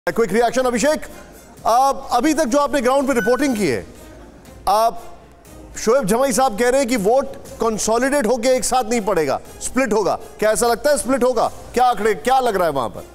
Quick reaction अभिषेक, अभी तक जो आपने ग्राउंड पे रिपोर्टिंग की है, शोएब जमाई साहब कह रहे हैं कि वोट कंसोलिडेट होकर एक साथ नहीं पड़ेगा, स्प्लिट होगा। क्या ऐसा लगता है स्प्लिट होगा? क्या आंकड़े, क्या लग रहा है वहां पर?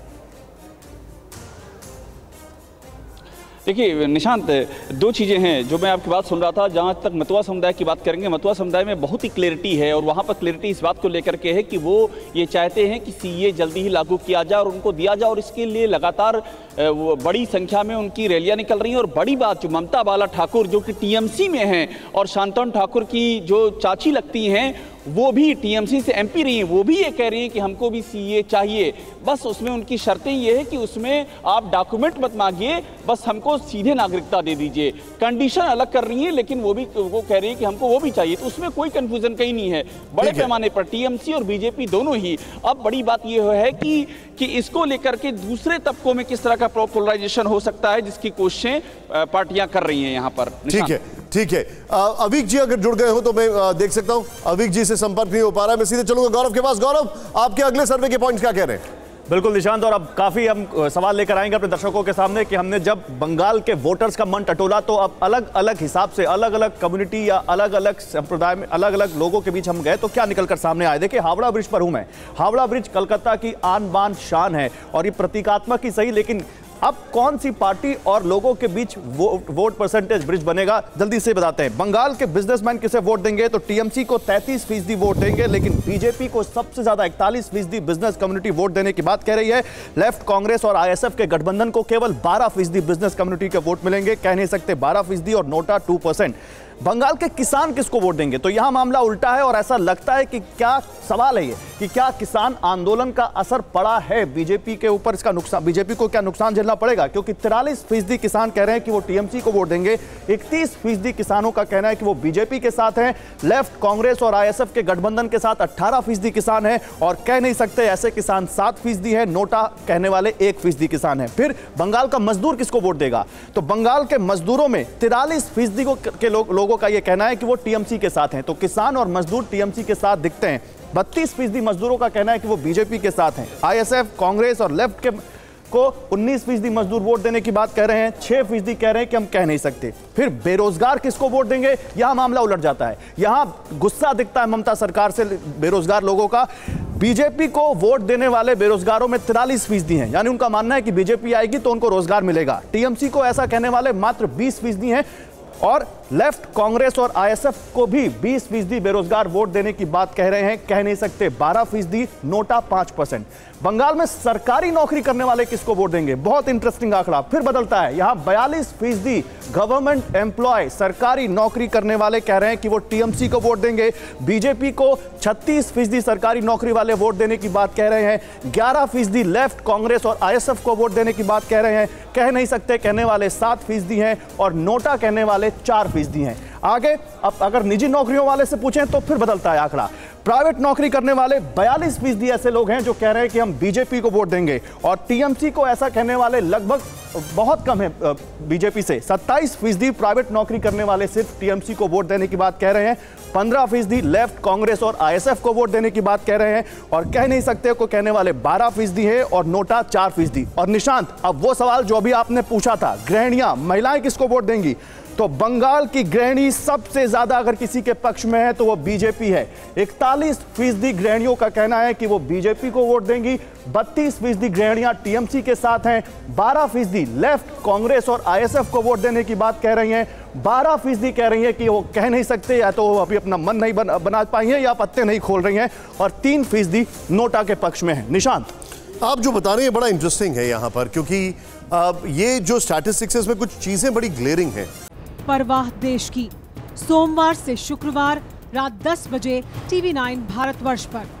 देखिए निशांत, दो चीज़ें हैं जो मैं आपकी बात सुन रहा था। जहाँ तक मतुआ समुदाय की बात करेंगे, मतुआ समुदाय में बहुत ही क्लैरिटी है और वहाँ पर क्लैरिटी इस बात को लेकर के है कि वो ये चाहते हैं कि सीए जल्दी ही लागू किया जाए और उनको दिया जाए, और इसके लिए लगातार बड़ी संख्या में उनकी रैलियाँ निकल रही हैं। और बड़ी बात, जो ममता बाला ठाकुर जो कि टीएमसी में हैं और शांतनु ठाकुर की जो चाची लगती हैं वो भी टीएमसी से एमपी रही हैं, वो भी ये कह रही हैं कि हमको भी सीए चाहिए। बस उसमें उनकी शर्तें ये है कि उसमें आप डॉक्यूमेंट मत मांगिए, बस हमको सीधे नागरिकता दे दीजिए। कंडीशन अलग कर रही है, लेकिन वो कह रही है कि हमको वो भी चाहिए। तो उसमें कोई कंफ्यूजन कहीं नहीं है। बड़े पैमाने पर टीएमसी और बीजेपी दोनों ही। अब बड़ी बात ये है कि इसको लेकर के दूसरे तबकों में किस तरह का पोलराइजेशन हो सकता है, जिसकी कोशिशें पार्टियां कर रही हैं यहाँ पर। ठीक है। अविक जी अगर जुड़ गए हो तो मैं देख सकता हूं। अविक जी से संपर्क नहीं हो पा रहा है, मैं सीधे चलूंगा गौरव के पास। गौरव, आपके अगले सर्वे के पॉइंट्स क्या कह रहे हैं? बिल्कुल निशांत, और अब काफी हम सवाल लेकर आएंगे अपने दर्शकों के सामने कि हमने जब बंगाल के वोटर्स का मन टटोला तो अब अलग अलग हिसाब से अलग अलग कम्युनिटी या अलग अलग संप्रदाय में अलग अलग लोगों के बीच हम गए तो क्या निकलकर सामने आए। देखिए, हावड़ा ब्रिज पर हूं मैं। हावड़ा ब्रिज कलकत्ता की आन बान शान है और ये प्रतीकात्मक ही सही, लेकिन अब कौन सी पार्टी और लोगों के बीच वोट परसेंटेज ब्रिज बनेगा, जल्दी से बताते हैं। बंगाल के बिजनेसमैन किसे वोट देंगे तो टीएमसी को 33% वोट देंगे, लेकिन बीजेपी को सबसे ज्यादा 41% बिजनेस कम्युनिटी वोट देने की बात कह रही है। लेफ्ट, कांग्रेस और आईएसएफ के गठबंधन को केवल 12% बिजनेस कम्युनिटी के वोट मिलेंगे, कह नहीं सकते 12%, और नोटा 2%। बंगाल के किसान किसको वोट देंगे तो यहां मामला उल्टा है और ऐसा लगता है कि क्या सवाल है ये कि क्या किसान आंदोलन का असर पड़ा है बीजेपी के ऊपर, इसका नुकसान, बीजेपी को क्या नुकसान झेलना पड़ेगा? क्योंकि 43% किसान कह रहे हैं कि वो टीएमसी को वोट देंगे, 31% किसानों का कहना है कि वो बीजेपी के साथ हैं। लेफ्ट, कांग्रेस और आईएसएफ के गठबंधन के साथ 18% किसान हैं और कह नहीं सकते ऐसे किसान 7% है, नोटा कहने वाले 1% किसान हैं। फिर बंगाल का मजदूर किसको वोट देगा तो बंगाल के मजदूरों में 43% के लोगों का यह कहना है कि वो टीएमसी के साथ हैं। तो किसान और मजदूर टीएमसी के साथ दिखते हैं। 32% मजदूरों का कहना है कि वो बीजेपी के साथ हैं। आईएसएफ, कांग्रेस और लेफ्ट के को 19% मजदूर वोट देने की बात कह रहे हैं, 6% कह रहे हैं कि हम कह नहीं सकते। फिर बेरोजगार किसको वोट देंगे, यहां मामला उलट जाता है। यहां गुस्सा दिखता है ममता सरकार से बेरोजगार लोगों का। बीजेपी को वोट देने वाले बेरोजगारों में 43% हैं, यानी उनका मानना है कि बीजेपी आएगी तो उनको रोजगार मिलेगा। टीएमसी को ऐसा कहने वाले मात्र 20% हैं और लेफ्ट, कांग्रेस और आईएसएफ को भी 20% बेरोजगार वोट देने की बात कह रहे हैं, कह नहीं सकते 12%, नोटा 5%। बंगाल में सरकारी नौकरी करने वाले किसको वोट देंगे, बहुत इंटरेस्टिंग आंकड़ा फिर बदलता है। यहां 42% गवर्नमेंट एम्प्लॉय, सरकारी नौकरी करने वाले कह रहे हैं कि वो टीएमसी को वोट देंगे। बीजेपी को 36% सरकारी नौकरी वाले वोट देने की बात कह रहे हैं। 11% लेफ्ट, कांग्रेस और आईएसएफ को वोट देने की बात कह रहे हैं, कह नहीं सकते कहने वाले 7% हैं और नोटा कहने वाले 4% हैं। आगे अब अगर निजी नौकरियों वाले से पूछें तो फिर बदलता है आंकड़ा। प्राइवेट नौकरी करने वाले 42% ऐसे लोग हैं जो कह रहे हैं कि हम बीजेपी को वोट देंगे और टीएमसी को ऐसा कहने वाले लगभग बहुत कम है बीजेपी से। 27% प्राइवेट नौकरी करने वाले सिर्फ टीएमसी को वोट देने की बात कह रहे हैं। 15% लेफ्ट, कांग्रेस और आईएसएफ को वोट देने की बात कह रहे हैं और कह नहीं सकते को कहने वाले 12% है और नोटा 4%। और निशांत, अब वो सवाल जो अभी आपने पूछा था, गृहिणियां, महिलाएं किसको वोट देंगी तो बंगाल की गृहिणी सबसे ज्यादा अगर किसी के पक्ष में है तो वो बीजेपी है। 41% गृहिणियों का कहना है कि वो बीजेपी को वोट देंगी। 32% गृहिणियां टीएमसी के साथ हैं। 12% लेफ्ट, कांग्रेस और आईएसएफ को वोट देने की बात कह रही हैं। 12% कह रही है कि वो कह नहीं सकते, या तो वो अभी अपना मन नहीं बना पाई हैं या पत्ते नहीं खोल रही हैं, और 3% नोटा के पक्ष में है। निशांत, आप जो बता रहे हैं बड़ा इंटरेस्टिंग है यहाँ पर, क्योंकि ये जो स्टैटिस्टिक्स है इसमें कुछ चीजें बड़ी ग्लेरिंग है। परवाह देश की, सोमवार से शुक्रवार रात 10 बजे TV9 भारतवर्ष पर।